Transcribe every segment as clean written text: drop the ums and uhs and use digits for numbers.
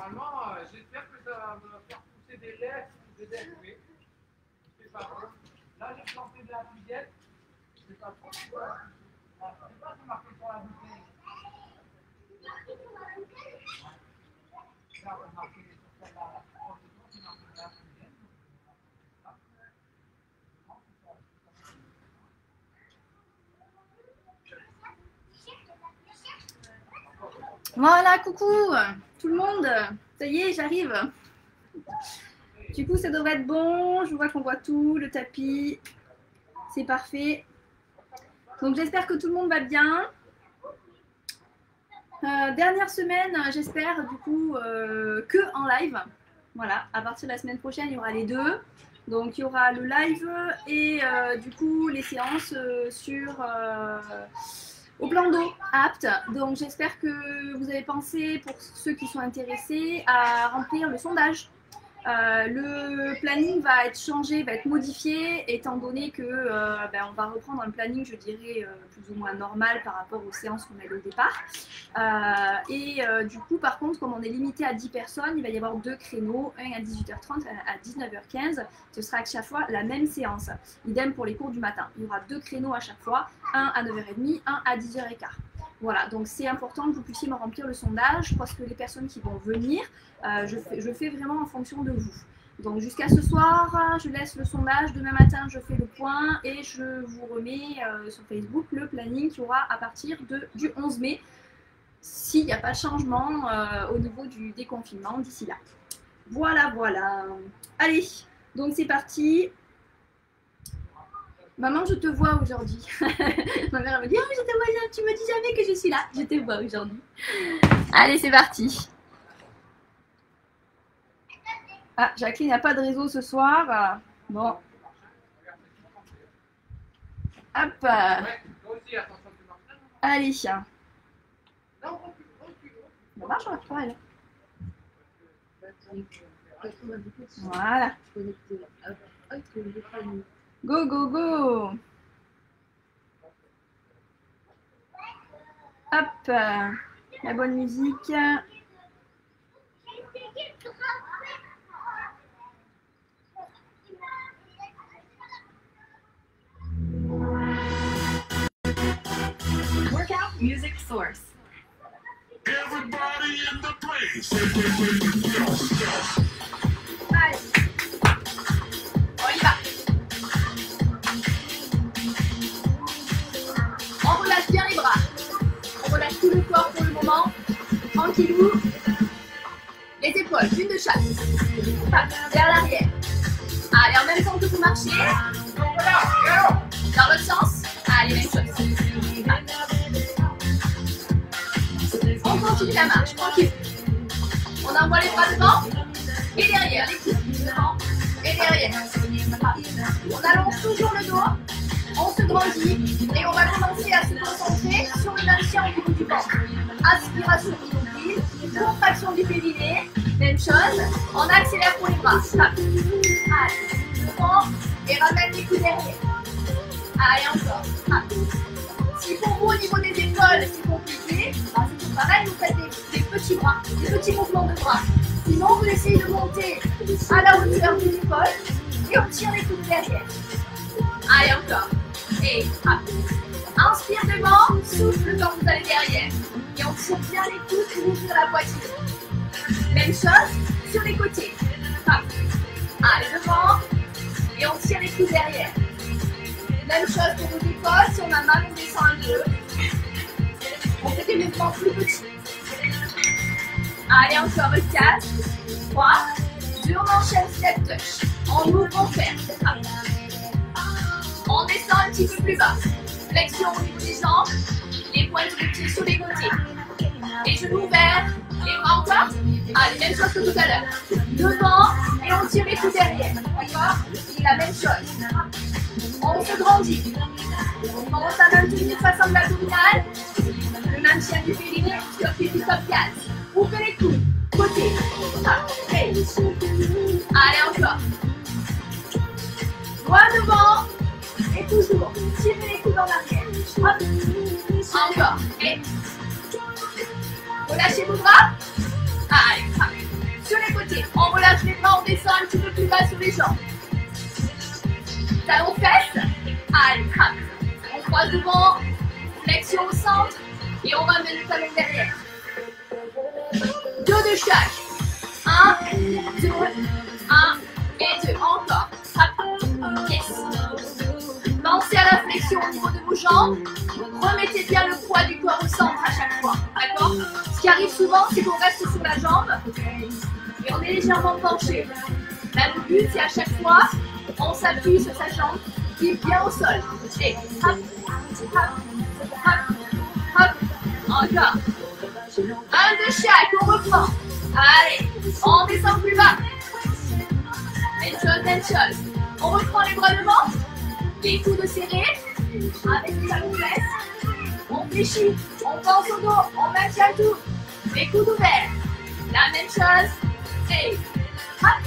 normalement, j'espère que ça va me faire pousser des lèvres, des lèvres, oui. C'est pas bon. Là, j'ai planté de la fillette. C'est pas trop. Ah, c'est pas c'est marqué sur la bouteille. Là, on a marqué sur celle-là. C'est marqué de la fillette. Voilà, coucou tout le monde. Ça y est, j'arrive. Du coup, ça devrait être bon. Je vois qu'on voit tout, le tapis. C'est parfait. Donc, j'espère que tout le monde va bien. Dernière semaine, j'espère, du coup, que en live. Voilà, à partir de la semaine prochaine, il y aura les deux. Donc, il y aura le live et du coup, les séances au plan d'eau apte. Donc j'espère que vous avez pensé, pour ceux qui sont intéressés, à remplir le sondage. Le planning va être changé, va être modifié, étant donné que on va reprendre un planning, je dirais, plus ou moins normal par rapport aux séances qu'on avait au départ. Du coup, par contre, comme on est limité à 10 personnes, il va y avoir deux créneaux, un à 18h30, un à 19h15. Ce sera à chaque fois la même séance. Idem pour les cours du matin. Il y aura deux créneaux à chaque fois, un à 9h30, un à 10h15. Voilà, donc c'est important que vous puissiez me remplir le sondage parce que les personnes qui vont venir, je fais vraiment en fonction de vous. Donc jusqu'à ce soir, je laisse le sondage. Demain matin, je fais le point et je vous remets sur Facebook le planning qu'il y aura à partir du 11 mai, s'il n'y a pas de changement au niveau du déconfinement d'ici là. Voilà, voilà. Allez, donc c'est parti. Maman, je te vois aujourd'hui. Ma mère me dit, oh, je te vois, tu me dis jamais que je suis là. Je te vois aujourd'hui. Allez, c'est parti. Ah, Jacqueline n'a pas de réseau ce soir. Bon. Hop. Allez. Ça marche, on va faire elle. Voilà. Go, go, go. Hop. La bonne musique. Workout Music Source. Everybody in the place. Allez. On y va. On relâche bien les bras. On relâche tout le corps pour le moment. Tranquillou. Les épaules, une de chaque. Hop, vers l'arrière. Allez, en même temps que vous marchez. Dans l'autre sens. Allez, même chose. On continue la marche, tranquille. On envoie les bras devant et derrière, les coudes devant et derrière. On allonge toujours le dos, on se grandit et on va commencer à se concentrer sur le maintien au niveau du ventre. Aspiration immobile, contraction du périnée, même chose. On accélère pour les bras. Allez, devant et ramène les coudes derrière. Allez, encore. Si pour vous, au niveau des épaules, c'est compliqué, c'est tout pareil, vous faites des petits bras, des petits mouvements de bras. Sinon, vous essayez de monter à la hauteur des épaules et on tire les coudes derrière. Allez, encore. Et hop. Inspire devant, souffle quand vous allez derrière. Et on tire bien les coudes pour ouvrir la poitrine. Même chose sur les côtés. Hop. Allez, devant. Et on tire les coudes derrière. Même chose pour vos épaules, si on a mal, on descend un peu. On fait des mouvements plus petits. Allez, encore 4, 3, 2, on enchaîne step touch. On ouvre, on ferme. On descend un petit peu plus bas. Flexion au niveau des jambes, les pointes de pied sur les côtés. Les genoux ouverts, les bras encore. Allez, même chose que tout à l'heure. Devant, et on tire les coudes derrière. D'accord? La même chose. On se grandit. On commence à maintenir face à l'abdominal. Le maintien du périnée sur pied du top 4. Ouvrez les coudes. Côté. Allez, encore. Droit devant. Et toujours. Tirez les coudes en arrière. Hop. Encore. Et relâchez vos bras. Allez, Sur les côtés. On relâche les bras, on descend un petit peu plus bas sur les jambes. Talons fesses. Allez, hop. On croise devant. Flexion au centre. Et on ramène le talon derrière. 2 de chaque. 1, 2, 1 et 2. Encore. Hop. Yes. Pensez à la flexion au niveau de vos jambes. Remettez bien le poids du corps au centre à chaque fois. D'accord? Ce qui arrive souvent, c'est qu'on reste sur la jambe et on est légèrement penché. Là, le but, c'est à chaque fois, on s'appuie sur sa jambe qui est bien au sol. Et hop, hop, hop, hop. Encore. 1 de chaque, on reprend. Allez, on descend plus bas. Même chose. On reprend les bras devant. Les coudes serrés. Avec les talons fesses. On fléchit. On pense au dos. On maintient tout. Les coudes ouverts. La même chose. Et hop.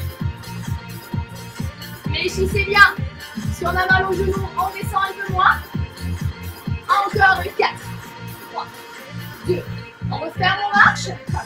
Fléchissez bien. Si on a mal au genou, on descend un peu moins. Encore 4. 3. 2. On referme, on marche.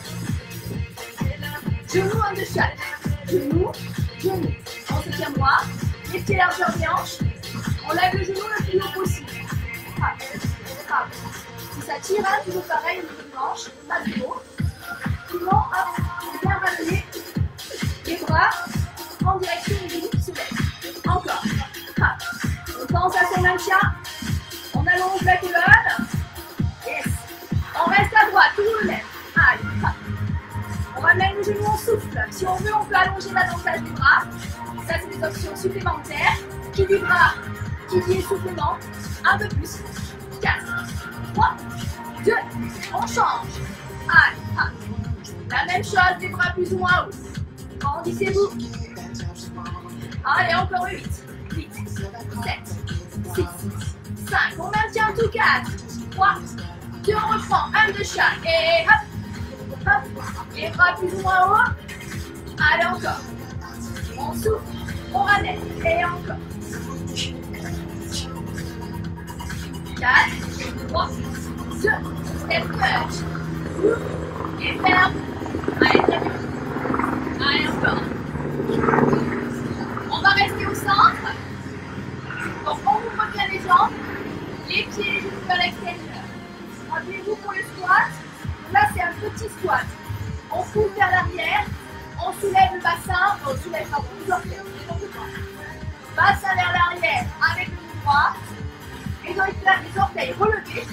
Genou, 1 de chaque. Genou, genou. On se tient droit. Les pieds largeur des hanches. On lève le genou le plus haut possible. Hop. Si ça tire, hein, toujours pareil au niveau de hanche, pas de haut. Sinon, hop, bien ramener les bras en direction du genou qui se lève. Encore. Hop. On pense à son maintien. On allonge la colonne. Yes. On reste à droite, toujours le même. Allez, hop. On ramène le genou en souffle. Si on veut, on peut allonger davantage les bras. Ça, c'est des options supplémentaires. Qui dit bras, qui dit essoufflement. Un peu plus. 4, 3, 2. On change. Allez, hop. La même chose, des bras plus ou moins hauts. Grandissez-vous. Allez, encore 8, 8, 7, 6, 5. On maintient tout. 4, 3, 2. On reprend. 1 de chaque. Et hop. Hop. Les bras plus ou moins hauts. Allez, encore. On souffle. On ramène. Et encore. 4, 3, 2. Step touch. Et ferme. Allez, très bien. Allez, encore. On va rester au centre. Donc, on ouvre bien les jambes. Les pieds, les genoux vers l'extérieur. Rappelez-vous pour le squat. Là, c'est un petit squat. On pousse vers l'arrière. On soulève le bassin. On soulève pas les orteils. Bassin vers l'arrière avec le genou droit. Les orteils relevés.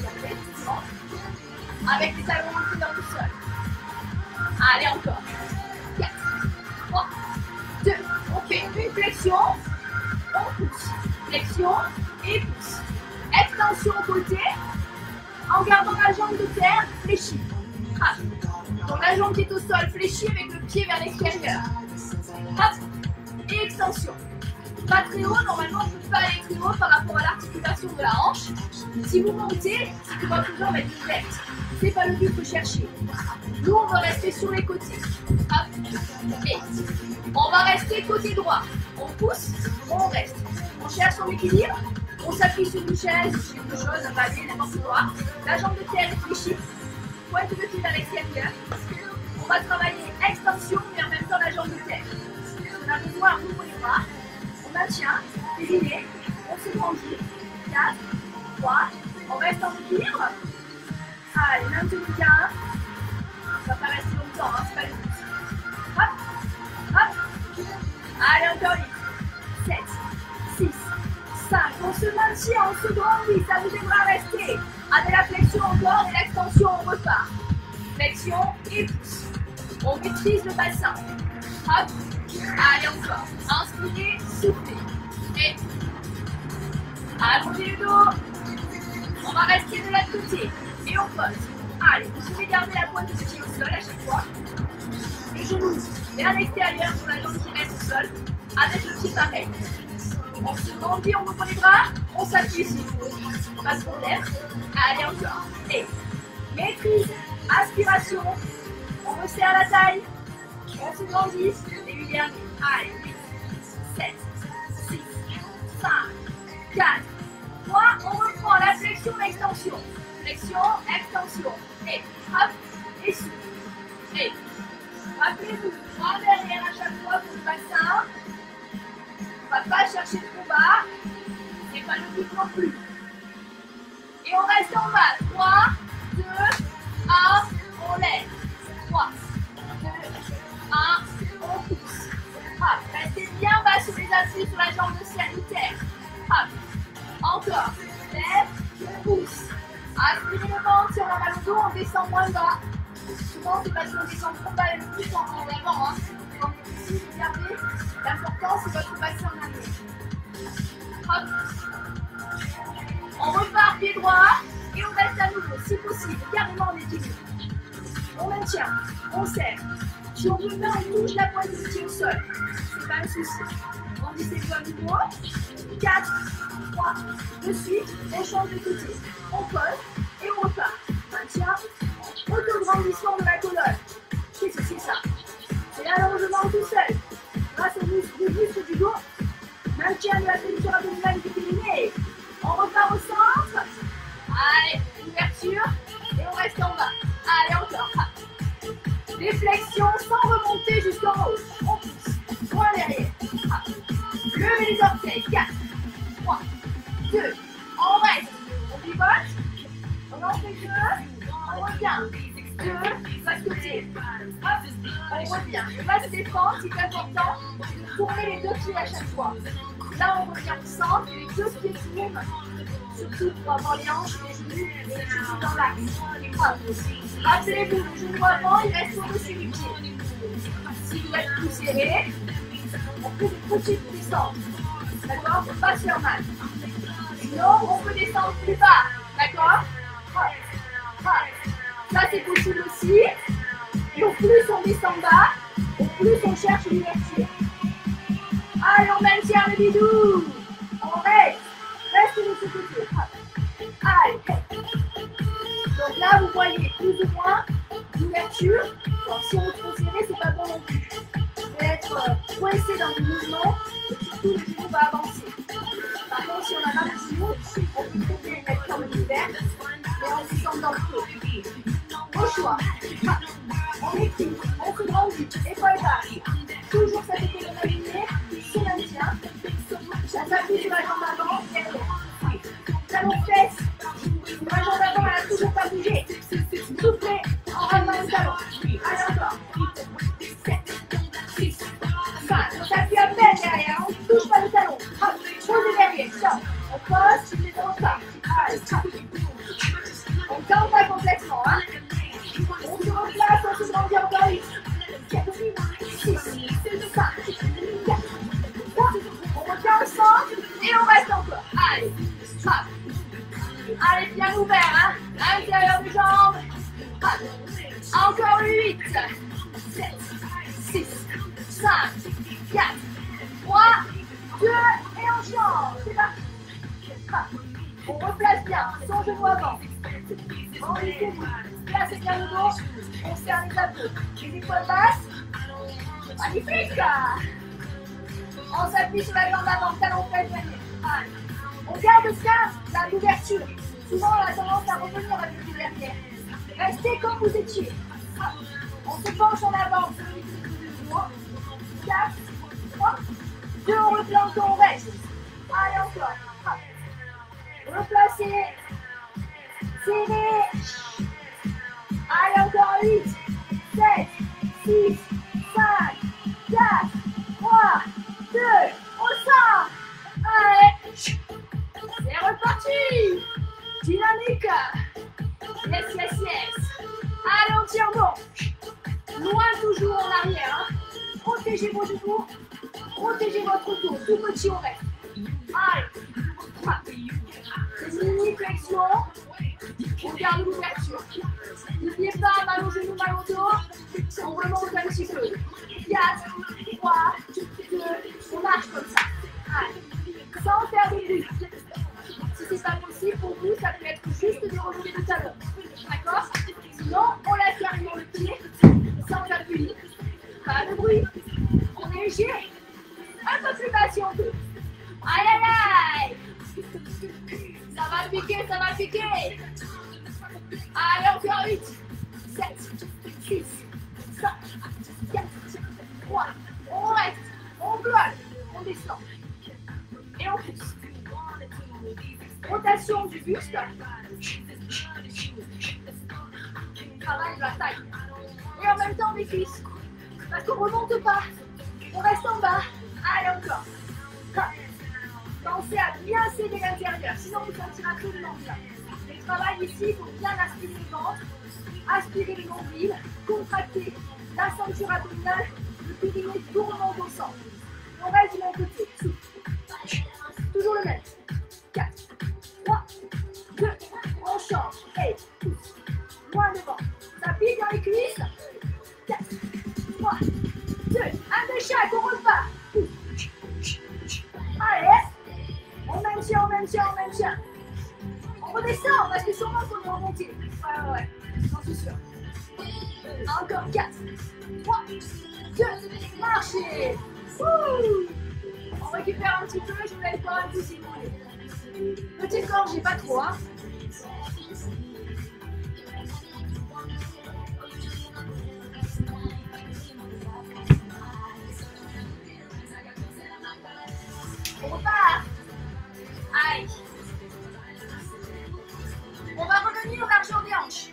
Avec les talons rentrés dans le sol. Allez, encore. 4, 3, 2. On fait une flexion. On pousse. Flexion et pousse. Extension au côté. En gardant la jambe de terre fléchie. Donc la jambe qui est au sol fléchie avec le pied vers l'extérieur. Hop. Et extension. Pas très haut, normalement on ne peut pas aller très haut par rapport à l'articulation de la hanche. Si vous montez, c'est que votre jambe est ouverte. C'est pas le but que chercher. Nous on va rester sur les côtés. Hop. Et on va rester côté droit. On pousse, on reste. On cherche son équilibre. On s'appuie sur une chaise, quelque chose, un palier, n'importe quoi. La jambe de terre est fléchie. Pointe de pied vers l'extérieur. On va travailler extension mais en même temps la jambe de terre. On a besoin, on ouvre les bras. On maintient, délié, on se grandit. 4, 3, on reste en équilibre. Allez, maintenez bien. Ça va pas rester longtemps, hein, c'est pas le but. Hop, hop. Allez, encore 8, 7, 6, 5. On se maintient, on se grandit, ça vous aidera à rester. Avec la flexion encore et l'extension, on repart. Flexion et pousse. On maîtrise le bassin. Hop. Allez, encore. Inspirez, soufflez. Et allongez le dos. On va rester de l'autre côté. Et on pose. Allez, vous pouvez garder la pointe de pied au sol à chaque fois. Le genou vers l'extérieur pour la jambe qui reste au sol. Avec le pied pareil. On se grandit, on ouvre les bras. On s'appuie ici. Pas de problème. Allez, encore. Et maîtrise, aspiration. On resserre la taille. On se grandit. Et lui dernier. Allez, 8, 7, 6, 5, 4, 3. On reprend la flexion, l'extension. Flexion, extension. Et hop, et souffle. Et rappelez-vous, 3 pas le but non plus. Et on reste en bas. 3, 2, 1, on lève. 3, 2, 1, on pousse. Hop, restez bien bas sur les appuis sur la jambe de sanitaire. Hop, encore. Lève, pousse. Aspirez le ventre, si on a mal au dos, on descend moins bas. Souvent, c'est parce qu'on descend trop bas et le plus en avant. Hein. Donc, si vous regardez, l'important, c'est votre bassin en arrière. Hop. On repart pied droit et on reste à nouveau, si possible, carrément en équilibre. On maintient, on serre. Si on peut faire, on touche la poitrine qui est au sol. C'est pas un souci. On dit c'est quoi à nouveau. 4, 3, de suite, on change de côté. On pose et on repart. Maintien, auto-grandissement de la colonne. Qu'est-ce que c'est ça? C'est l'allongement tout seul. Grâce aux muscles du dos, maintien de la posture abdominale du périnée. On repart au centre. Allez, ouverture. Et on reste en bas. Allez, encore. Des flexions sans remonter jusqu'en haut. On pousse. Point derrière. Levez les orteils. 4, 3, 2. On reste. On pivote. On en fait 2. On revient. 2. Va de côté. Hop. On revient. On va se défendre. C'est important de tourner les deux pieds à chaque fois. Là, on revient au centre. Les deux pieds tournent. Surtout pour avoir les hanches, les genoux et les genoux dans l'axe. Rappelez-vous, le genou avant, il reste au-dessus du pied. Si vous êtes plus serré, on fait des petites descentes. D'accord? Pour ne pas se faire mal. Sinon, on peut descendre plus bas. D'accord? Ça, c'est possible aussi. Et au plus on descend bas, au plus on cherche l'ouverture. Allez, on maintient le bidou. On reste. Reste de ce côté. Allez. Donc là, vous voyez plus ou moins l'ouverture. Donc si on est trop serré, c'est pas bon non plus. Vous allez être coincé dans le mouvement et surtout le genou va avancer. Par contre, si on a mal au genou, on peut très bien mettre comme l'hiver et on descend dans le creux. Au choix. On équipe, on se grandit, épaule basse. Toujours cette épaule alignée, se maintient. Ça s'appuie sur la jambe avant, derrière. Talon fesse. La jambe avant, elle n'a toujours pas bougé. Soufflez en ramenant le talon. Allez encore. 7, 6, 5. On s'appuie à peine derrière. On ne touche pas le talon. Hop, posez derrière. Stop. On pose, on repart. Allez, hop. On ne tente pas complètement. Hein. On se replace, on se grandit encore 8. 7, 6, 5, 4, 3. On retient le centre et on reste encore. Allez, hop. Allez, bien ouvert, hein. L'intérieur des jambes. Hop. Encore 8, 7, 6, 5, 4, 3, 2, et on change. C'est parti. Hop. On replace bien son genou avant. On essaie de placer bien le dos. On serre les abdos. Les épaules basses. Magnifique. On s'appuie sur la jambe avant, talon fesse derrière. On garde ça, l'ouverture. Souvent, on a tendance à revenir avec le derrière. Restez comme vous étiez. On se penche en avant. 4, 3, 2, on replante, on reste. Allez, encore. Replacez. Serrez. Allez, encore 8, 7, 6, 5, 4, 3, 2, au centre. Allez. C'est reparti. Dynamique. Yes, yes, yes. Allez, on tire bon. Loin toujours en arrière. Hein. Protégez vos genoux. Protégez votre dos. Tout petit, on reste. Allez. Une mini flexion. On garde l'ouverture. N'oubliez pas, mal au genou, mal au dos. On remonte un petit peu. 4, 3, 2, on marche comme ça. Allez. Sans faire de bruit. Si c'est pas possible pour vous, ça peut être juste de remonter le talon. D'accord? Sinon, on laisse carrément le pied sans appuyer. Pas de bruit. On est léger. Un peu plus bas si on peut. Aïe aïe aïe. Ça va piquer, ça va piquer. Allez, encore 8, 7, 6, 5, 4, 3. On reste, on bloque, on descend. Et on pousse. Rotation du buste. Travail de la taille. Et en même temps des cuisses. Parce qu'on ne remonte pas. On reste en bas. Allez, encore. Pensez à bien serrer l'intérieur, sinon vous sentirez absolument bien. Et le travail ici, il faut bien aspirer le ventre, aspirer le nombril, contracter la ceinture abdominale, le périnée tout remonte au centre. On reste du même côté. Souffle. Toujours le même. 4, 3, 2, on change. Et pousse. Loin devant. Ça pique dans les cuisses. 4, 3, 2, un de chaque, on repart. Allez. On maintient. On redescend, parce que sûrement qu'on est remonté. Ouais, j'en suis sûr. Encore 4, 3, 2, marchez. On récupère un petit peu, je vous laisse voir un peu si vous voulez. Petite gorgée, pas trop, hein. On repart. Aïe. On va revenir largeur des hanches.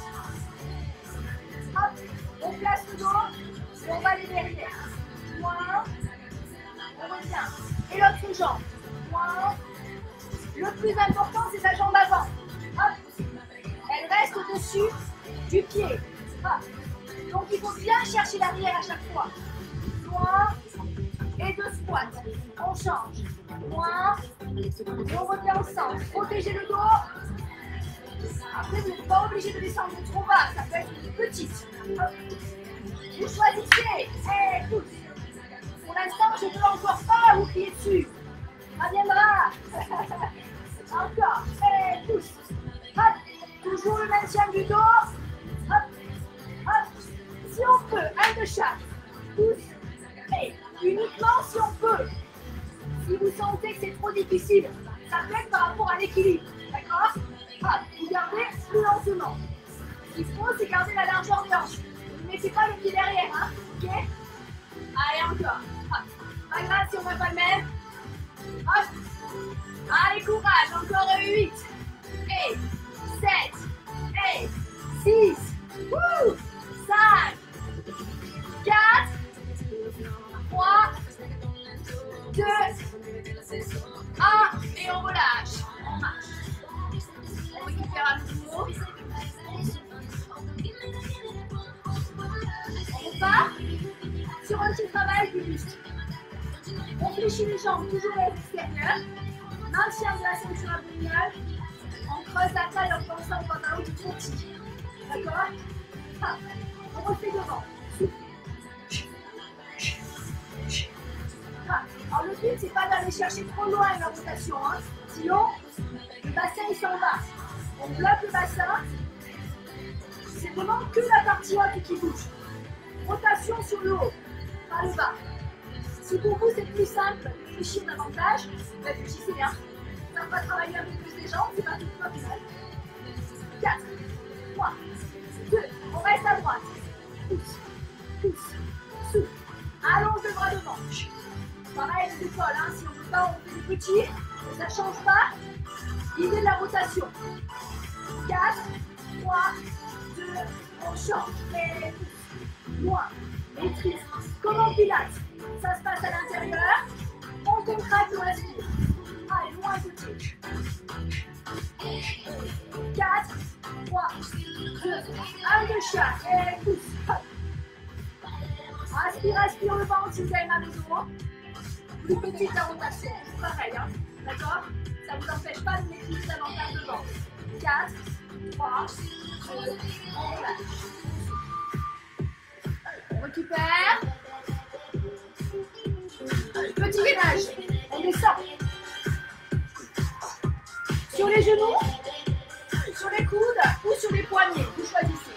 Hop, on place le dos et on va aller derrière. Moins. On revient. Et l'autre jambe. Moins. Le plus important, c'est sa jambe avant. Hop. Elle reste au-dessus du pied. Hop. Donc il faut bien chercher l'arrière à chaque fois. Moins. Et 2 squats. On change. Moins. Et on revient au centre. Protégez le dos. Après, vous n'êtes pas obligé de descendre trop bas. Ça peut être une petite. Vous choisissez. Et pousse. Pour l'instant, je ne veux encore pas vous crier dessus. Ça viendra. Encore. Et pousse. Hop. Toujours le maintien du dos. Hop. Hop. Si on peut, un de chaque. Pousse. Et uniquement si on peut. Si vous sentez que c'est trop difficile, ça peut être par rapport à l'équilibre. D'accord? Hop. Vous gardez plus lentement. Ce qu'il faut, c'est garder la largeur des hanches. Ne mettez pas le pied derrière. Hein? Ok? Allez, encore. Hop. Pas grave si on n'a pas le même. Hop. Allez, courage. Encore 8. Et 7. Et 6. 5. 4. 3. 2. 1. Et on relâche. On marche. On récupère à nouveau. On repart sur un petit travail du buste. On fléchit les jambes toujours à l'extérieur. Maintien de la ceinture abdominale. On creuse la taille en pensant au pantalon qui est trop petit. D'accord? On refait devant. Souffle. Alors le but, c'est pas d'aller chercher trop loin la rotation. Hein. Sinon, le bassin il s'en va. On bloque le bassin. C'est vraiment que la partie haute qui bouge. Rotation sur le haut, pas le bas. Si pour vous c'est plus simple de réfléchir davantage, réfléchissez bien. Ça va travailler un peu plus les jambes, c'est pas tout le final. 4, 3, 2, on reste à droite. Pousse, pousse, souffle. Allonge le bras devant. Pareil les épaules, hein. Si on ne veut pas, on fait des petits, mais ça ne change pas l'idée de la rotation. 4, 3, 2, on change. Et loin, maîtrise. Comme en pilates, ça se passe à l'intérieur. On contracte, on respire. Allez, loin petit. 4, 3, 2, 1 de chaque. Et pousse. Aspire, aspire le ventre si vous avez mal au dos. Plus petite la rotation, c'est pareil, hein. D'accord? Ça ne vous empêche pas de maîtriser davantage le ventre. 4, 3, 2, on relâche. On récupère. Petit gainage. On descend. Sur les genoux, sur les coudes ou sur les poignets. Vous choisissez.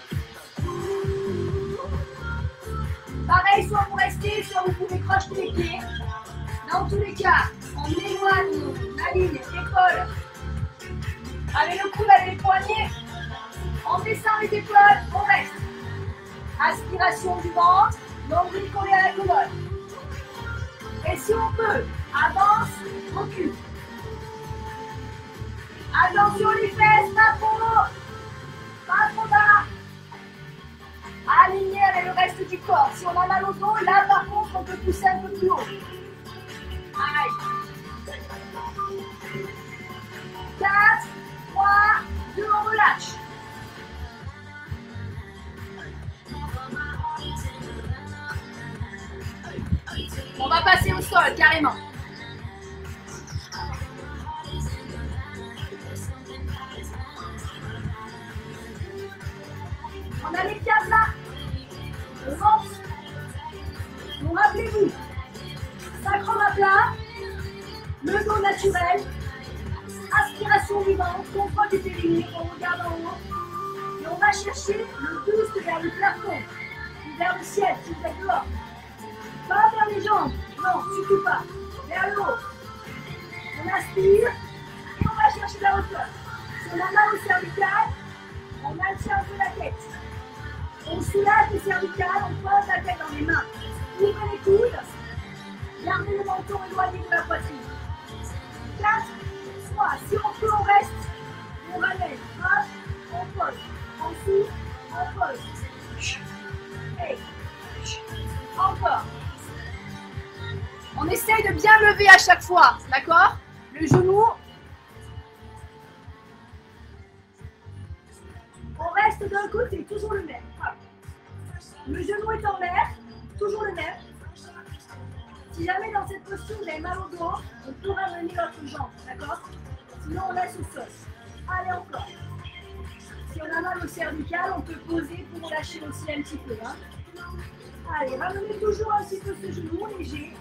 Pareil, soit vous restez, soit vous pouvez crocheter les pieds. Dans tous les cas, on éloigne la ligne épaule avec le coude, avec les poignets. On descend les épaules, on reste. Aspiration du ventre, nombril collé à la colonne. Et si on peut, avance, recule. Attention les fesses, pas trop bas. Aligné avec le reste du corps. Si on a mal au dos, là par contre, on peut pousser un peu plus haut. Aïe. 4, 3, 2, on relâche. On va passer au sol, carrément. On a les câbles là. On monte. Donc rappelez-vous, sacrum à plat, le dos naturel, aspiration vivante, contrôle du périnée, on regarde en haut. Et on va chercher le buste vers le plafond, ou vers le ciel si vous êtes dehors. Pas vers les jambes, non, surtout pas. Vers le haut. On aspire et on va chercher la hauteur. Si on a mal au cervical, on maintient un peu la tête. On soulage le cervical, on pose la tête dans les mains. Ouvrez les coudes. Gardez le menton éloigné de la poitrine. 4, 3. Si on peut, on reste. On ramène. Hop, on pose. On souffle, on pose. Et encore. On essaye de bien lever à chaque fois, d'accord? Le genou. On reste d'un côté, toujours le même. Hop. Le genou est en l'air, toujours le même. Si jamais dans cette posture vous avez mal au dos, on peut ramener l'autre jambe, d'accord? Sinon on laisse au sol. Allez encore. Si on a mal au cervical, on peut poser pour lâcher aussi un petit peu. Hein. Allez, ramenez toujours un petit peu ce genou léger.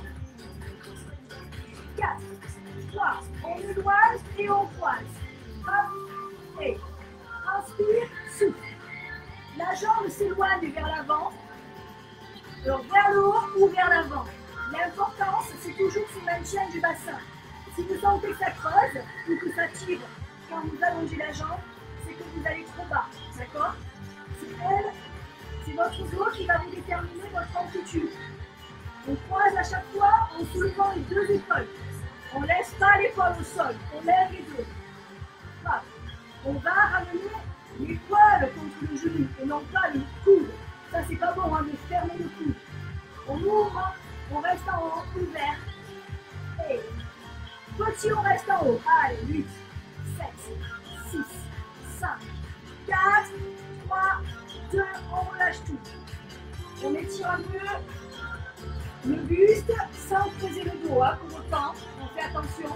4, 3, on éloigne et on croise. Hop, et inspire, souffle. La jambe s'éloigne vers l'avant, alors vers le haut ou vers l'avant. L'importance, c'est toujours ce maintien du bassin. Si vous sentez que ça creuse ou que ça tire quand vous allongez la jambe, c'est que vous allez trop bas, d'accord? C'est votre dos qui va vous déterminer votre amplitude. On croise à chaque fois en soulevant les deux épaules. On ne laisse pas l'épaule au sol, on lève les deux. Voilà. On va ramener l'épaule contre le genou et non pas le coude. Ça, c'est pas bon hein, de fermer le coude. On ouvre, on reste en haut, ouvert. Et petit, on reste en haut. Allez, 8, 7, 6, 5, 4, 3, 2, on relâche tout. On étire un peu le buste sans creuser le dos, hein, pour autant. On fait attention.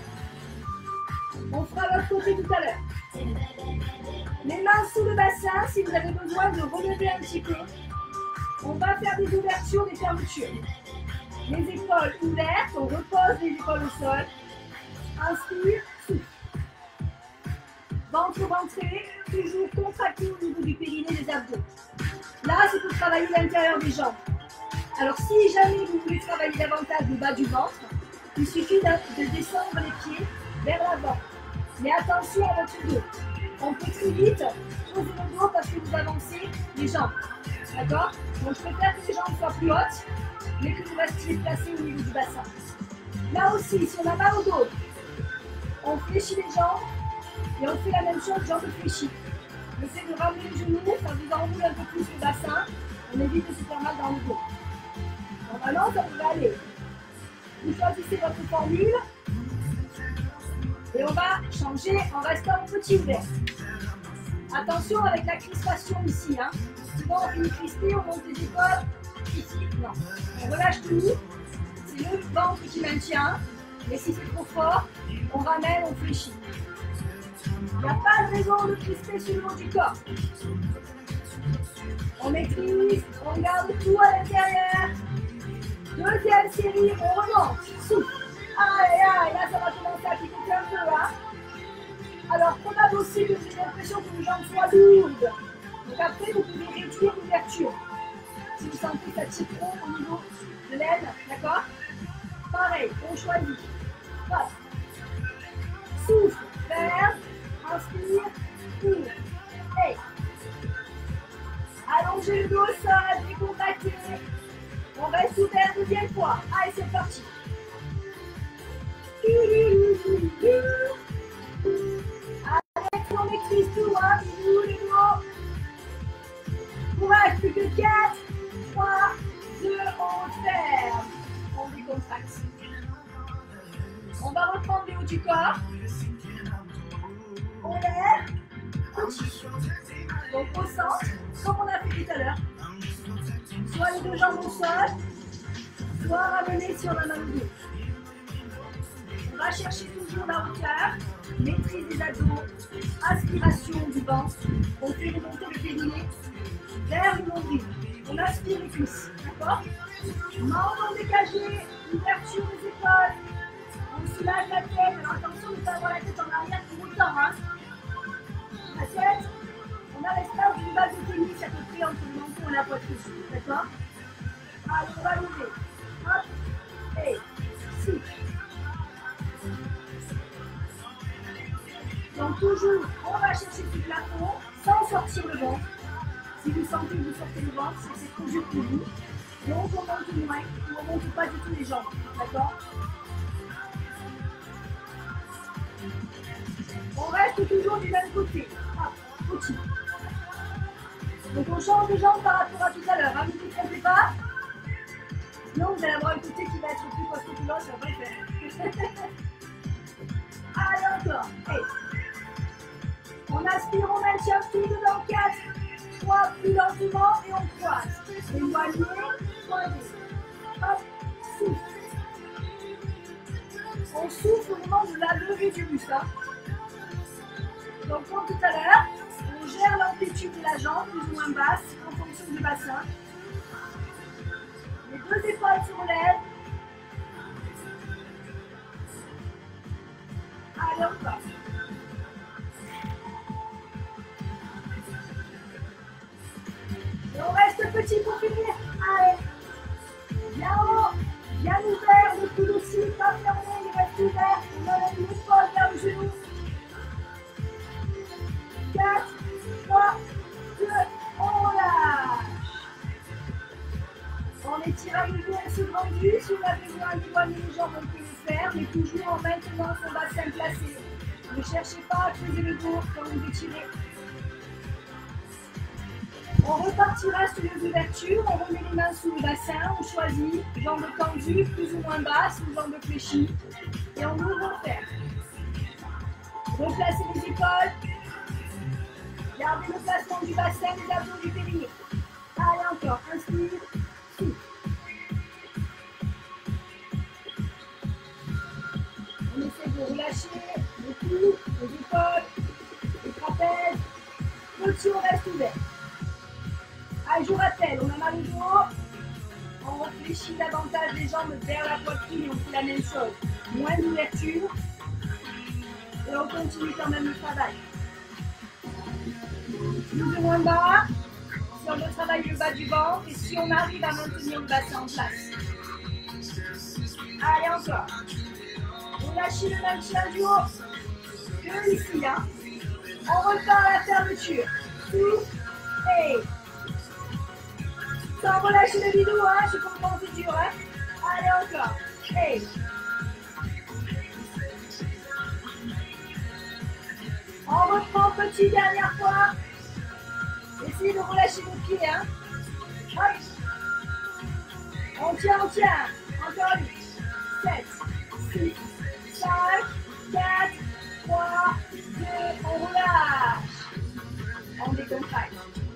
On fera l'autre côté tout à l'heure. Les mains sous le bassin, si vous avez besoin de relever un petit peu. On va faire des ouvertures, des fermetures. Les épaules ouvertes, on repose les épaules au sol. Inspire, souffle. Ventre ventré, toujours contracté au niveau du périnée des abdos. Là, c'est pour travailler l'intérieur des jambes. Alors, si jamais vous voulez travailler davantage le bas du ventre, il suffit de descendre les pieds vers l'avant. Mais attention à votre dos. On peut très vite poser le dos parce que vous avancez les jambes. D'accord? Donc, je préfère que les jambes soient plus hautes, mais que vous restiez placés au niveau du bassin. Là aussi, si on a mal au dos, on fléchit les jambes et on fait la même chose, jambes fléchies. Le fait de ramener le genou, ça vous enroule un peu plus le bassin, on évite de se faire mal dans le dos. Normalement, ça devrait aller. Vous choisissez votre formule et on va changer en restant petit ouvert. Attention avec la crispation ici. Hein. Souvent, on finit crispé, on monte les épaules. Ici, non. On relâche tout. C'est le ventre qui maintient. Mais si c'est trop fort, on ramène, on fléchit. Il n'y a pas de raison de crisper sur le haut du corps. On maîtrise, on garde tout à l'intérieur. Deuxième série, on remonte. Souffle. Aïe, aïe, là ça va commencer à picoter un peu. Hein. Alors, probable aussi que vous avez l'impression que vos jambes soient lourdes. Donc après, vous pouvez réduire l'ouverture. Si vous sentez que ça tire trop au niveau de l'aine, d'accord? Pareil, on choisit. Hop. Souffle, ferme, inspire, ouvre. Hey. Allongez le dos au sol, décontractez. On reste ouvert deuxième fois. Allez, c'est parti. plus que 4, 3, 2, on ferme. On décontracte. On va reprendre le haut du corps. On lève. Donc au centre, comme on a fait tout à l'heure. Soit les deux jambes au sol, soit ramener sur la main gauche. On va chercher toujours la hauteur, maîtrise des abdos, aspiration du ventre. On fait remonter le périnée vers le nombril. On aspire les cuisses, d'accord? Membres dégagés, ouverture des épaules. On soulage la tête. Alors attention de ne pas avoir la tête en arrière pour autant. Hein. La tête, on a l'espace d'une base de tennis à peu près entre le menton et la poitrine. D'accord? Allez, on va lever. Hop. Et 6. Donc toujours, on va chercher du plafond sans sortir le ventre. Si vous sentez que vous sortez le ventre, c'est que c'est trop dur pour vous. Donc on monte moins, ou on ne monte pas du tout les jambes. D'accord? On reste toujours du même côté. Hop, petit. Donc on change de jambe par rapport à tout à l'heure. Hein, ne vous trompez pas. Sinon vous allez avoir un côté qui va être plus costaud que l'autre, ça va pas le faire. Allez encore. Et on aspire, on maintient tout dedans. 4, 3, plus lentement et on croise. Éloigné, croisé. Hop, souffle. On souffle au moment de la levée du buste. Hein. Donc comme tout à l'heure, on gère l'amplitude de la jambe, plus ou moins basse, en fonction du bassin. Les deux épaules se relèvent. Allez, on passe. Et on reste petit pour finir. Allez. Bien haut, bien ouvert, le coude aussi, pas fermé, il reste ouvert. On enlève l'épaule vers le genou. 4, 3, 2, on lâche. On étire à nouveau, on se grandit. Si on a besoin d'éloigner les jambes, on peut le faire, mais toujours en maintenant son bassin placé. Ne cherchez pas à creuser le dos quand vous étirez. On repartira sur les ouvertures, on remet les mains sous le bassin, on choisit jambes tendues, plus ou moins basses, ou jambes fléchies, et on ouvre le fer. Replacez les épaules. Gardez le placement du bassin, les abdos du périnée. Allez encore, inspire, souffle. On essaie de relâcher le cou, les épaules, les trapèzes. Petit, on reste ouvert. Allez, je rappelle, on a mal au dos. On réfléchit davantage les jambes vers la poitrine et on fait la même chose. Moins d'ouverture. Et on continue quand même le travail. Plus ou moins bas, si on veut travailler le bas du ventre et si on arrive à maintenir le bassin en place. Allez, encore. On lâche le maintien du haut. Que ici, hein. On repart à la fermeture. Souffle et sans relâcher le bidou, hein. Je comprends, c'est dur, hein. Allez, encore. Et on reprend petit, dernière fois. Essayez de relâcher vos pieds, hein. Hop. On tient. Encore 8, 7, 6, 5, 4, 3, 2, on relâche. On décontracte.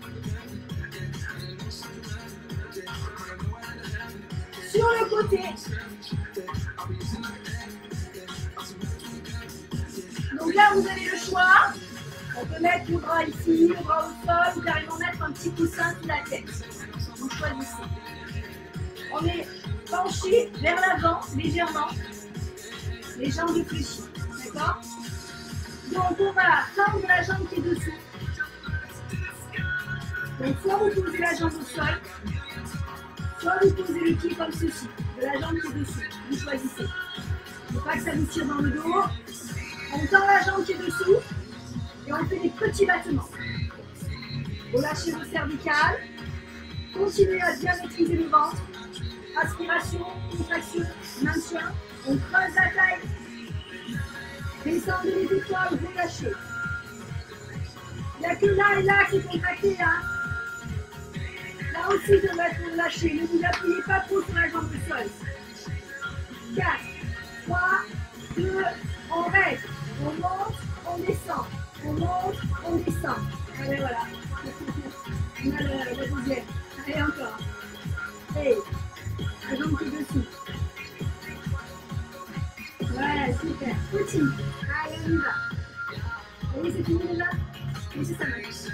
Sur le côté. Donc là, vous avez le choix. On peut mettre le bras ici, le bras au sol, ou carrément mettre un petit coussin sous la tête. Vous choisissez. On est penché vers l'avant, légèrement. Les jambes fléchies. D'accord? Donc on va tendre la jambe qui est dessous. Donc soit vous posez la jambe au sol, soit vous posez le pied comme ceci, de la jambe qui est dessous. Vous choisissez. Il ne faut pas que ça vous tire dans le dos. On tend la jambe qui est dessous et on fait des petits battements. Relâchez vos cervicales. Continuez à bien maîtriser le ventre. Aspiration, contraction, maintien. On creuse la taille. Descendez les épaules, relâchez. Il n'y a que là et là qui est contracté. Hein. Là aussi, je vais être lâché. Ne vous appuyez pas trop sur la jambe du sol. 4, 3, 2, on reste. On monte, on descend. On monte, on descend. Allez, voilà. On a le deuxième. Allez, encore. Et la jambe qui est dessous. Voilà, super. Petit. Allez, on y va. Vous voyez, c'est fini déjà? Oui, c'est ça marche.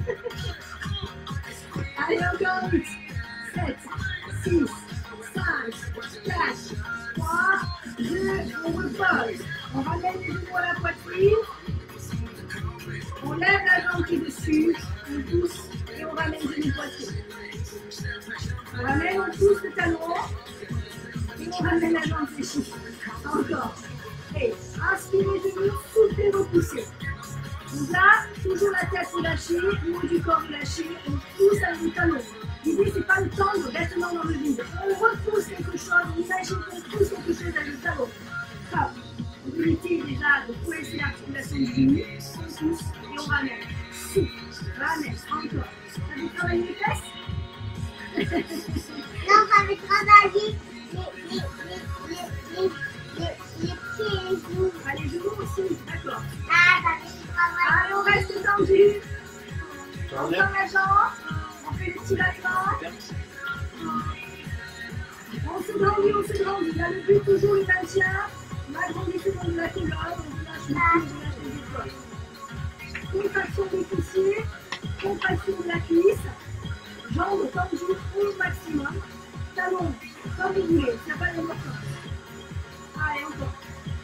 Allez, encore 8, 7, 6, 5, 4, 3, 2, on repose. On ramène les genoux à la poitrine. On lève la jambe qui est dessus. On pousse et on ramène les genoux poitrine. On ramène, on pousse le talon. Et on ramène la jambe fléchie. Encore. Et inspirez les genoux, soufflez, repoussez. Donc là, toujours la tête relâchée, le haut du corps relâché, on pousse avec le talon. L'idée, c'est pas le temps de bêtement dans le vide. On repousse quelque chose, on imagine qu'on pousse quelque chose avec le talon. Hop. L'unité déjà de coincer l'articulation du genou, on pousse et on ramène. Souffle, ramène, encore. Ça vous travaille les fesses? Non, ça veut travailler les pieds et les genoux. Ah, les genoux aussi, d'accord. Ah, ça veut travailler. Allez, on reste tendu. On tend la jambe, on fait le petit battement. On se grandit, on se grandit. Là, le but, toujours le maintien. On agrandit tout le long de la colonne, on relâche le cou, on relâche les épaules. Contraction des fessiers, contraction de la cuisse. Jambes tendues au maximum. Talons, comme vous voulez, ça va les morceaux. Allez, encore.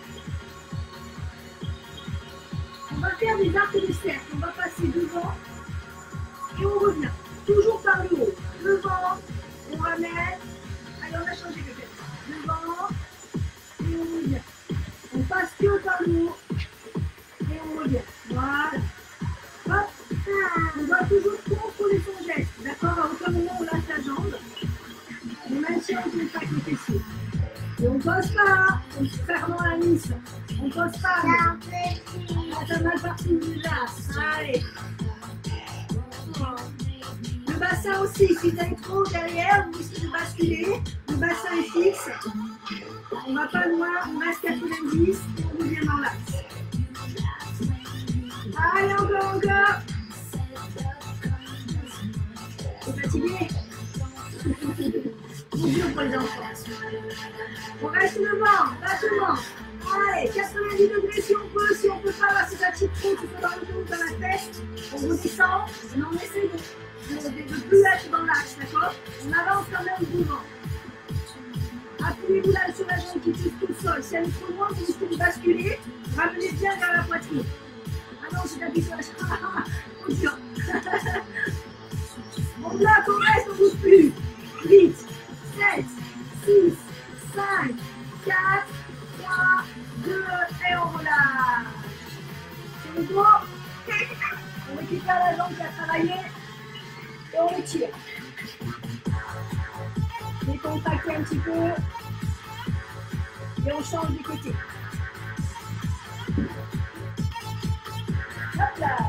On va faire des arcs de cercle. On va passer devant et on revient. Toujours par le haut. Devant, on ramène. Allez, on a changé de tête. Devant et on revient. On passe que par le haut et on revient. Voilà. Hop. On doit toujours contrôler son geste. D'accord? À aucun moment on lâche la jambe. On maintient en contact les fessiers. Et on ne pose pas, en fermant la niche. On ne pose pas. Ça a mal parti déjà. Allez. Le bassin aussi, si vous êtes trop derrière, vous risquez de basculer. Le bassin est fixe. On ne va pas loin, on reste 90 et on revient dans l'axe. Allez, encore. C'est fatigué. C'est dur pour les enfants. On reste devant, lâchement. Allez, 90 degrés si on peut. Si on ne peut pas, là c'est la petite trou, tu peux dans le dos, dans la tête. On redescend, mais on essaie de plus être dans l'axe, d'accord? On avance quand même devant. Appuyez-vous là sur la jambe qui touche tout le sol. Si elle est trop loin, vous risquez de basculer. Ramenez bien vers la poitrine. Ah non, j'ai appuyé sur la jambe. Oh dur. On bloque, on reste, on ne bouge plus. 8, 7, 6, 5, 4, 3, 2, et on relâche. Sur le dos, on récupère la jambe qui a travaillé et on étire. Décontractez un petit peu et on change de côté. Hop là.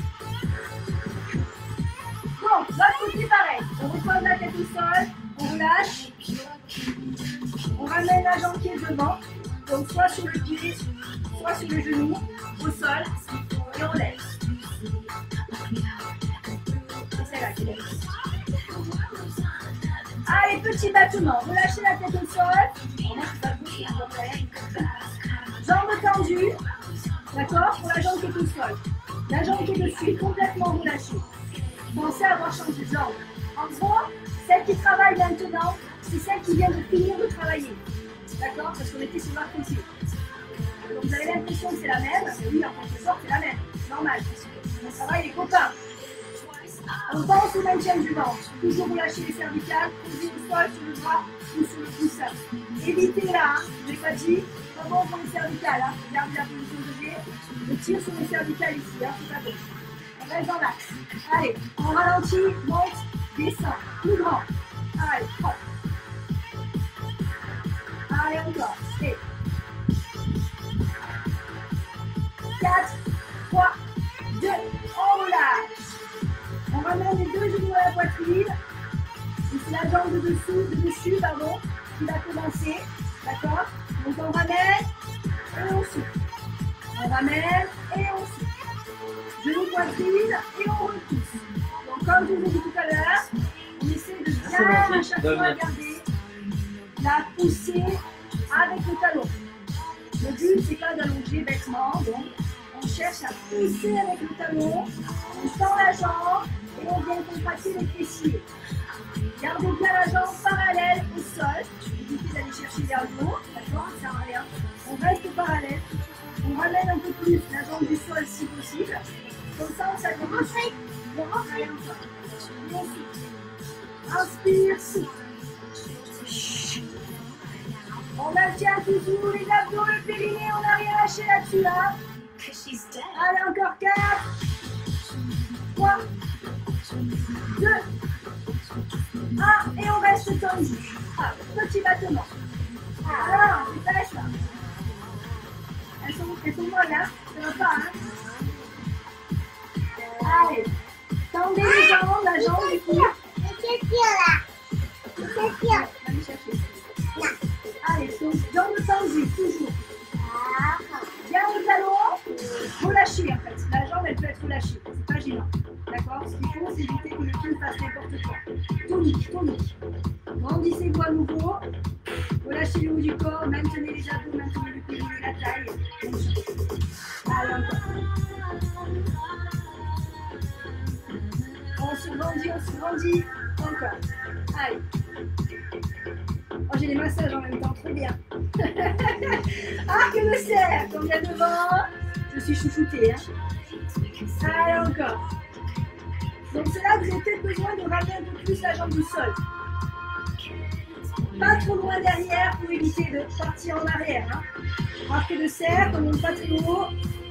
Bon, l'autre côté pareil. On repose la tête au sol, on relâche. On ramène la jambe qui est devant, donc soit sur le pied, soit sur le genou, au sol, et on lève. C'est celle-là qui lève. Allez, petit battement, relâchez la tête au sol. Jambes tendues, d'accord, pour la jambe qui est au sol. La jambe qui est dessus est complètement relâchée. Pensez à avoir changé de jambe. En gros, celle qui travaille maintenant, c'est celle qui vient de finir de travailler. D'accord? Parce qu'on était sur l'arc ici. Donc vous avez l'impression que c'est la même, mais oui, en quelque sorte, c'est la même. Normal. On travaille les copains. On pense au maintien du ventre. Toujours relâcher les cervicales, poser le sol sur le bras ou sur le coussin. Évitez là, je ne l'ai pas dit, pas bon pour les cervicales. Hein. Gardez la position de G. Je tire sur les cervicales ici, hein, c'est pas bon. On reste dans l'axe. Allez, on ralentit, monte, descend, plus grand. Allez, hop. Allez, encore. Et 4, 3, 2, on relâche. On ramène les deux genoux à la poitrine. la jambe de dessus, pardon, qui va commencer. D'accord? Donc on ramène et on souffle. On ramène et on souffle. Genou poitrine et on repousse. Donc comme je vous ai dit tout à l'heure, on essaie de bien à chaque fois garder la poussée avec le talon. Le but c'est pas d'allonger bêtement, donc on cherche à pousser avec le talon, on tend la jambe et on vient contracter les fessiers. Gardez bien la jambe parallèle au sol, évitez d'aller chercher vers le haut, d'accord, ça sert à rien. On reste parallèle, on ramène un peu plus la jambe du sol si possible, comme ça on s'accroche. Allez encore. Inspire, souffle. On maintient toujours les abdos, le périnée, on n'a rien lâché là-dessus, hein. Allez, encore 4, 3, 2, 1, et on reste tendu. Ah, petit battement. Alors, les fesses, là. Elles sont molles, hein. Ça va pas, hein. Allez, tendez les jambes, la jambe du cou. Allez chercher. Allez, jambes tendues, toujours. Bien le talon, relâchez en fait. La jambe elle peut être relâchée, c'est pas gênant. D'accord? Ce qu'il faut, c'est éviter que le pied fasse n'importe quoi. Tonique, tonique. Grandissez-vous à nouveau. Relâchez le haut du corps, maintenez les abdos, maintenez le périnée, la taille. Allez, encore. On se grandit. Encore. Allez. Oh, j'ai des massages en même temps, très bien. Arc de cercle, on vient devant. Je suis chouchoutée. Hein. Allez, encore. Donc c'est là que vous avez peut-être besoin de ramener un peu plus la jambe du sol. Pas trop loin derrière pour éviter de partir en arrière. Hein. Arc de cercle, on ne monte pas trop haut.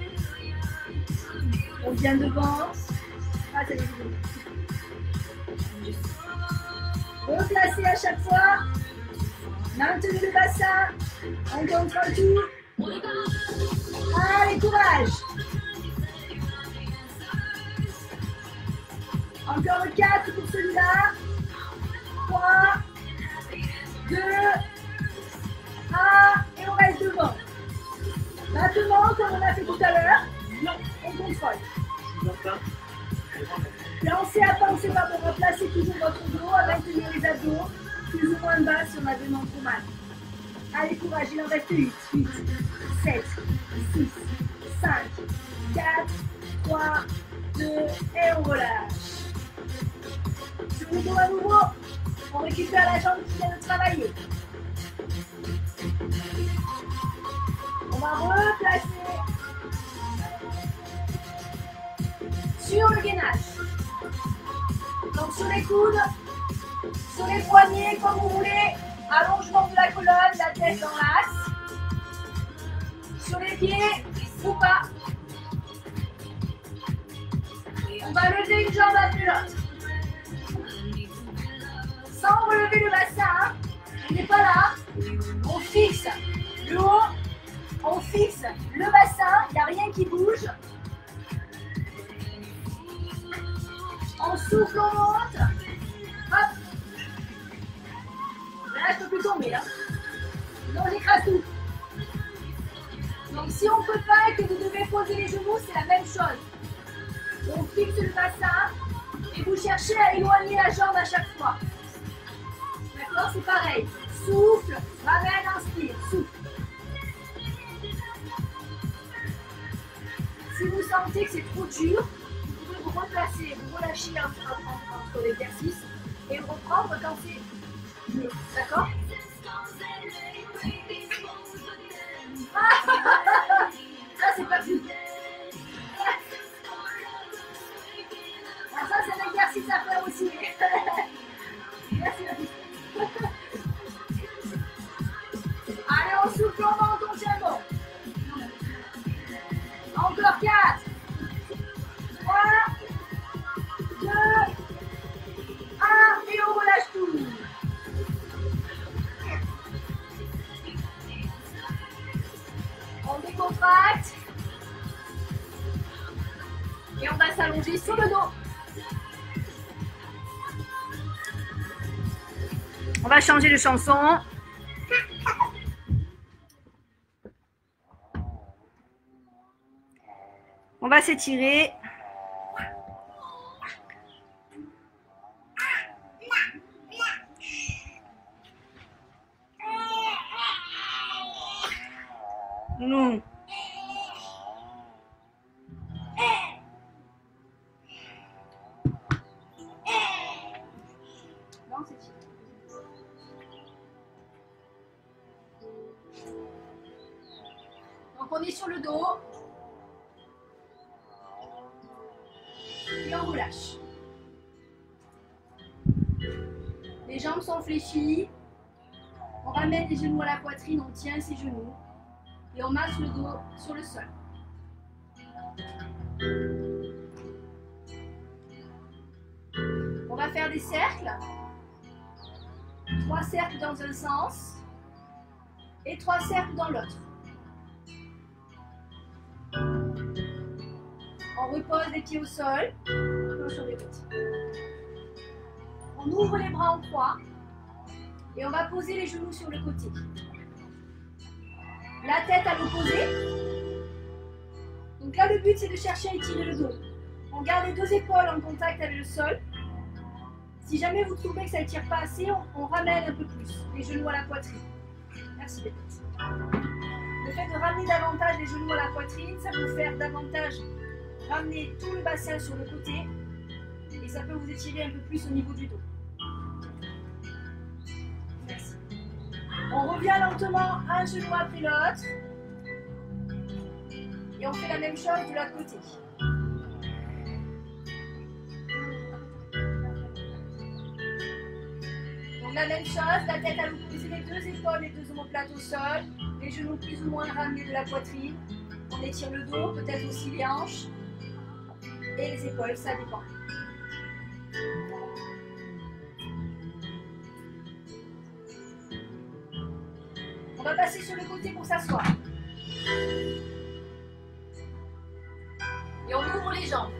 On vient devant. Ah, c'est évident. Replacez à chaque fois. Maintenez le bassin. On contrôle tout. Allez, courage. Encore 4 pour celui-là. 3, 2, 1. Et on reste devant. Battement comme on a fait tout à l'heure. Non, on contrôle. Lancez à penser pas pour replacer toujours votre dos, à maintenir les abdos, plus ou moins bas si on a vraiment trop mal. Allez, courage, il en reste 8, 7, 6, 5, 4, 3, 2, et on relâche. Sur le dos à nouveau, on récupère la jambe qui vient de travailler. On va replacer sur le gainage. Donc sur les coudes, sur les poignets, comme vous voulez, allongement de la colonne, la tête dans l'axe. Sur les pieds, ou pas. On va lever une jambe après l'autre. Sans relever le bassin, on n'est pas là. On fixe le haut, on fixe le bassin, il n'y a rien qui bouge. On souffle, on monte. Hop. Là, je ne peux plus tomber. Hein. Sinon, j'écrase tout. Donc, si on ne peut pas et que vous devez poser les genoux, c'est la même chose. On fixe le bassin et vous cherchez à éloigner la jambe à chaque fois. D'accord? C'est pareil. Souffle, ramène, inspire, souffle. Si vous sentez que c'est trop dur, vous replacer, vous relâcher entre l'exercice et reprendre quand c'est mieux. D'accord? Ça, c'est pas plus. Alors ça, c'est un exercice à faire aussi. Merci, la piste. Allez, on souffle, on monte, on tient bon. Encore 4. 3, 2, 1, et on relâche tout. On décontracte. Et on va s'allonger sur le dos. On va changer de chanson. On va s'étirer. Non. Non, c'est tiré. Donc on est sur le dos. Et on relâche. Les jambes sont fléchies. On ramène les genoux à la poitrine, on tient ses genoux. Et on masse le dos sur le sol. On va faire des cercles. 3 cercles dans un sens et 3 cercles dans l'autre. On repose les pieds au sol, sur les côtés. On ouvre les bras en croix et on va poser les genoux sur le côté. La tête à l'opposé. Donc là, le but, c'est de chercher à étirer le dos. On garde les 2 épaules en contact avec le sol. Si jamais vous trouvez que ça n'étire pas assez, on ramène un peu plus les genoux à la poitrine. Merci Bébé. Le fait de ramener davantage les genoux à la poitrine, ça peut vous faire davantage ramener tout le bassin sur le côté et ça peut vous étirer un peu plus au niveau du dos. Merci. On revient lentement un genou après l'autre et on fait la même chose de l'autre côté. Donc la même chose, la tête à l'opposé, les 2 épaules, les 2 omoplates au sol, les genoux plus ou moins ramenés de la poitrine. On étire le dos, peut-être aussi les hanches et les épaules, ça dépend. On va passer sur le côté pour s'asseoir. Et on ouvre les jambes.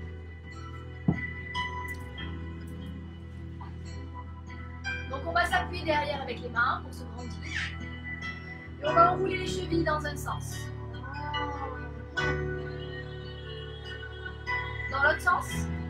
Donc on va s'appuyer derrière avec les mains pour se grandir. Et on va enrouler les chevilles dans un sens. Dans l'autre sens.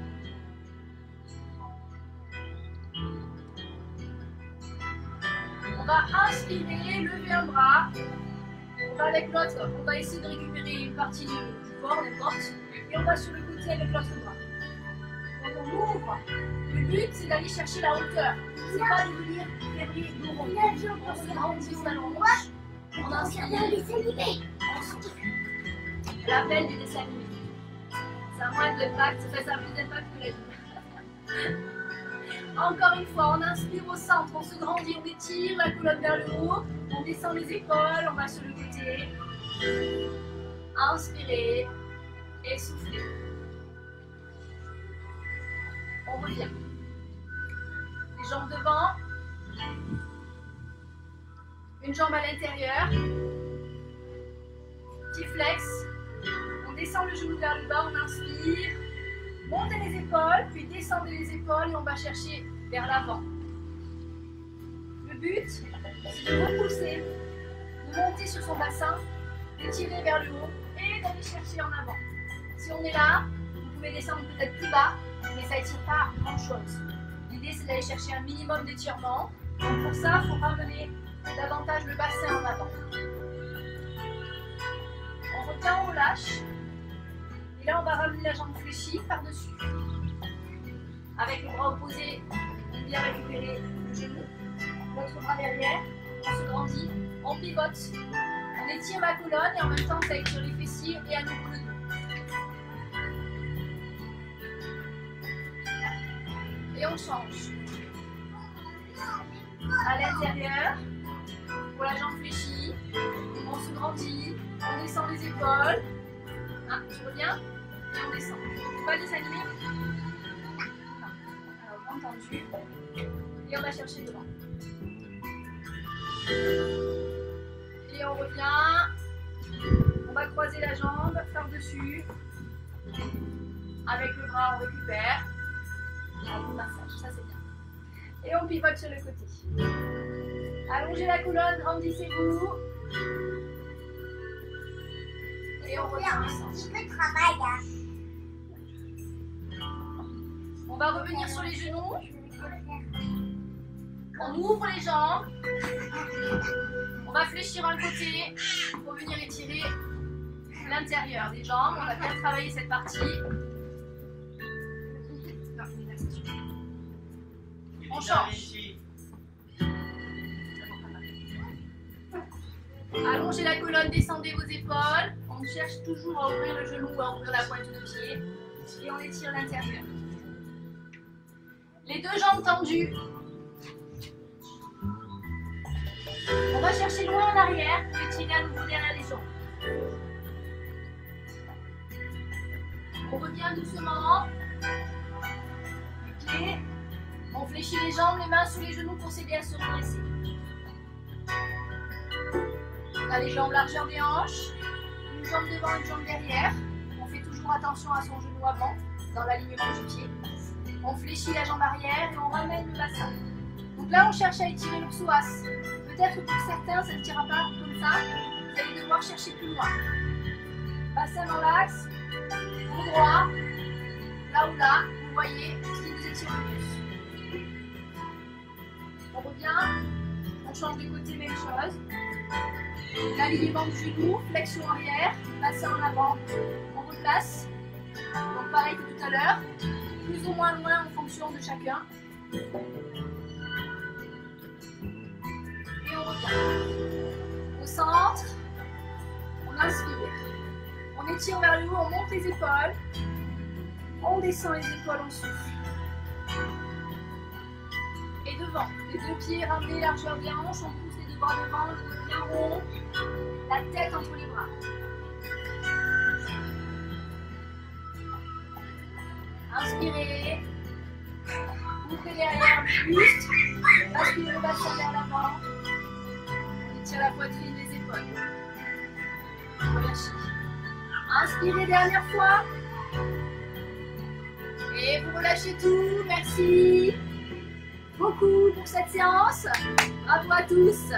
On va inspirer, lever un bras. On va avec l'autre, on va essayer de récupérer une partie du corps, n'importe. Et on va sur le côté avec l'autre bras. Donc on ouvre. Le but, c'est d'aller chercher la hauteur. C'est pas de venir faire les dos ronds. On se grandit au ballon rouge. On inspire. On souffle. L'appel du dessin animé. Ça a moins d'impact, ça a plus d'impact que la vie. Encore une fois, on inspire au centre, on se grandit, on étire la colonne vers le haut, on descend les épaules, on va sur le côté. Inspirez et soufflez. On revient. Les jambes devant. Une jambe à l'intérieur. Petit flex. On descend le genou vers le bas, on inspire. Montez les épaules, puis descendez les épaules et on va chercher vers l'avant. Le but, c'est de repousser, de monter sur son bassin, d'étirer vers le haut et d'aller chercher en avant. Si on est là, vous pouvez descendre peut-être plus bas, mais ça n'étire pas grand-chose. L'idée, c'est d'aller chercher un minimum d'étirement. Donc pour ça, il faut ramener davantage le bassin en avant. On retient, on lâche. Et là, on va ramener la jambe fléchie par-dessus. Avec le bras opposé, on vient récupérer le genou. L'autre bras derrière, on se grandit, on pivote. On étire la colonne et en même temps, ça étire les fessiers et à nouveau le dos. Et on change. À l'intérieur, pour la jambe fléchie, on se grandit, on descend les épaules. Ah, je reviens et on descend. Pas les animer. Alors, entendu. Et on va chercher devant. Et on revient. On va croiser la jambe par-dessus. Avec le bras, on récupère. Un bon massage, ça c'est bien. Et on pivote sur le côté. Allongez la colonne, grandissez-vous. Et on revient ensemble. Je peux travailler. On va revenir sur les genoux. On ouvre les jambes. On va fléchir un côté pour venir étirer l'intérieur des jambes. On va bien travailler cette partie. On change. Allongez la colonne, descendez vos épaules. On cherche toujours à ouvrir le genou ou à ouvrir la pointe de pied. Et on étire l'intérieur. Les deux jambes tendues. On va chercher loin en arrière. Étirer à nouveau derrière les jambes. On revient doucement. Les pieds. On fléchit les jambes, les mains sous les genoux pour s'aider à se redresser. On a les jambes largeur des hanches. Une jambe devant, une jambe derrière. On fait toujours attention à son genou avant, dans l'alignement du pied. On fléchit la jambe arrière et on ramène le bassin. Donc là, on cherche à étirer le psoas. Peut-être pour certains, ça ne tirera pas comme ça. Vous allez devoir chercher plus loin. Bassin dans l'axe, tout droit, là ou là, vous voyez ce qui nous étire le plus. On revient, on change de côté, même chose. L'alignement du genou, flexion arrière, bassin en avant, on replace. Donc pareil que tout à l'heure, plus ou moins loin en fonction de chacun. Et on revient. Au centre, on inspire. On étire vers le haut, on monte les épaules. On descend les épaules, on souffle. Et devant, les deux pieds ramenés largeur des hanches, on pousse les deux bras devant, le dos bien rond, la tête entre les bras. Inspirez, ouvrez derrière le buste, basculez le bassin vers l'avant, on étire la poitrine, les épaules. Relâchez. Inspirez dernière fois. Et vous relâchez tout, merci beaucoup pour cette séance. Bravo à tous.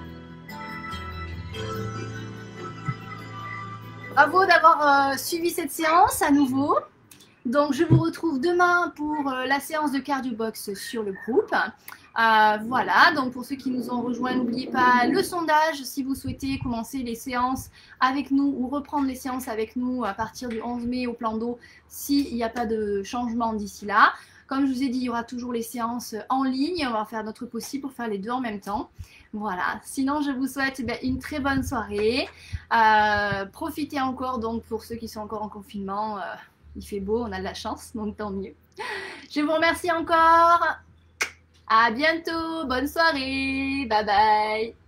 Bravo d'avoir suivi cette séance à nouveau. Donc je vous retrouve demain pour la séance de cardio box sur le groupe. Voilà, donc pour ceux qui nous ont rejoints, n'oubliez pas le sondage si vous souhaitez commencer les séances avec nous ou reprendre les séances avec nous à partir du 11 mai au plan d'eau s'il n'y a pas de changement d'ici là. Comme je vous ai dit, il y aura toujours les séances en ligne. On va faire notre possible pour faire les deux en même temps. Voilà, sinon je vous souhaite une très bonne soirée. Profitez encore, donc pour ceux qui sont encore en confinement, il fait beau, on a de la chance, donc tant mieux. Je vous remercie encore. À bientôt, bonne soirée, bye bye.